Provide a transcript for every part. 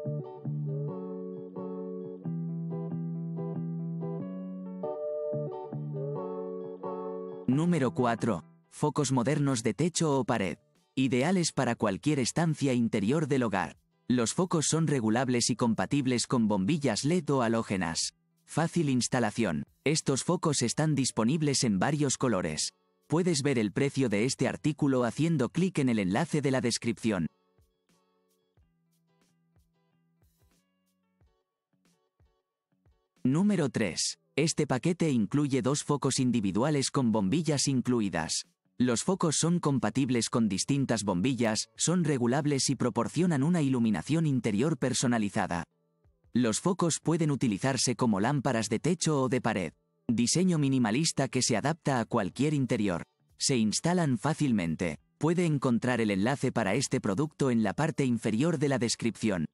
Número 4. Focos modernos de techo o pared. Ideales para cualquier estancia interior del hogar. Los focos son regulables y compatibles con bombillas LED o halógenas. Fácil instalación. Estos focos están disponibles en varios colores. Puedes ver el precio de este artículo haciendo clic en el enlace de la descripción. Número 3. Este paquete incluye 2 focos individuales con bombillas incluidas. Los focos son compatibles con distintas bombillas, son regulables y proporcionan una iluminación interior personalizada. Los focos pueden utilizarse como lámparas de techo o de pared. Diseño minimalista que se adapta a cualquier interior. Se instalan fácilmente. Puede encontrar el enlace para este producto en la parte inferior de la descripción.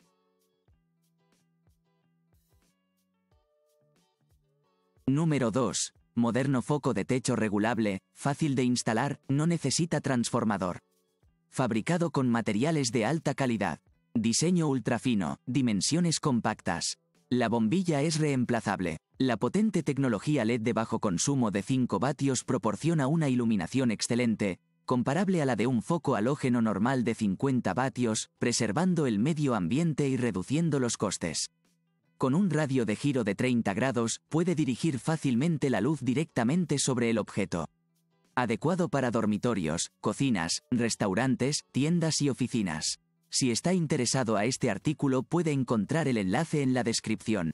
Número 2. Moderno foco de techo regulable, fácil de instalar, no necesita transformador. Fabricado con materiales de alta calidad. Diseño ultrafino, dimensiones compactas. La bombilla es reemplazable. La potente tecnología LED de bajo consumo de 5 vatios proporciona una iluminación excelente, comparable a la de un foco halógeno normal de 50 vatios, preservando el medio ambiente y reduciendo los costes. Con un radio de giro de 30 grados, puede dirigir fácilmente la luz directamente sobre el objeto. Adecuado para dormitorios, cocinas, restaurantes, tiendas y oficinas. Si está interesado a este artículo puede encontrar el enlace en la descripción.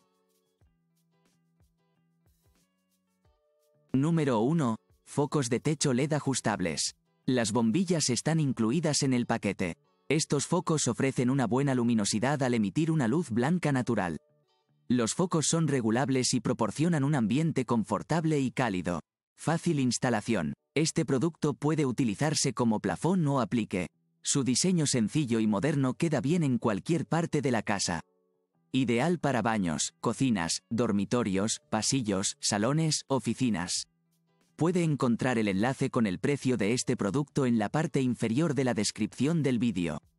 Número 1. Focos de techo LED ajustables. Las bombillas están incluidas en el paquete. Estos focos ofrecen una buena luminosidad al emitir una luz blanca natural. Los focos son regulables y proporcionan un ambiente confortable y cálido. Fácil instalación. Este producto puede utilizarse como plafón o aplique. Su diseño sencillo y moderno queda bien en cualquier parte de la casa. Ideal para baños, cocinas, dormitorios, pasillos, salones, oficinas. Puede encontrar el enlace con el precio de este producto en la parte inferior de la descripción del vídeo.